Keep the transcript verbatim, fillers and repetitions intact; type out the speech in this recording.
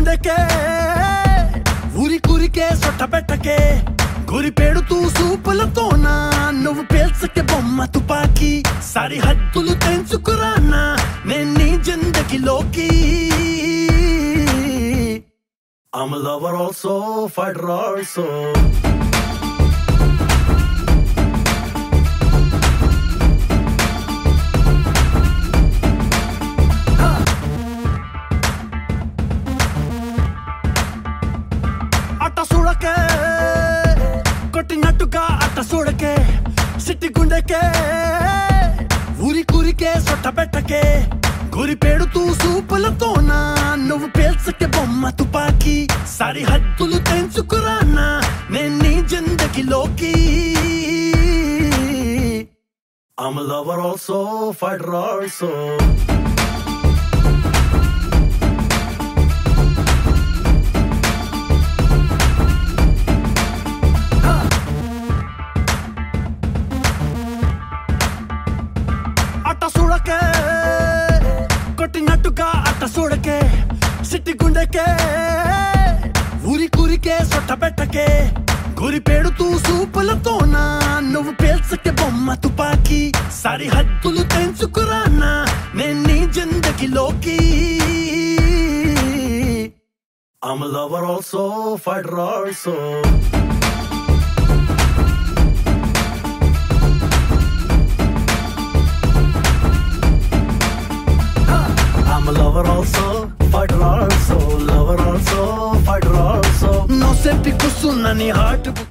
గుండెకే ఊరి కూరికే సొట్ట పెట్టకే గురి పెడుతూ సూపులతోనా నువ్వు పేల్చకే బొమ్మ తుపాకి సరిహద్దులు తెంచుకురానా నేను నీ జిందగీలోకి I'm a lover also, fighter also. అట్ట చూడకే కొట్టినట్టుగా అట్ట చూడకే సిట్టి గుండెకే ఊరి కూరికే సొట్ట పెట్టకే గురి పెడుతూ సూపులతోనా నువ్వు పేల్చకే బొమ్మ తుపాకి సరిహద్దులు తెంచుకురానా నేను నీ జిందగీలోకి I'm a lover also, fighter also. అట్ట చూడకే కొట్టినట్టుగా అట్ట చూడకే సిట్టి గుండెకే ఊరి కూరికే సొట్ట పెట్టకే గురి పెడుతూ సూపులతోనా నువ్వు పేల్చకే బొమ్మ తుపాకి సరిహద్దులు తెంచుకురానా నేను నీ జిందగీలోకి I'm a lover also, fighter also. I'm a lover also, fighter also, lover also, fighter also. No se pico sunna ni heart.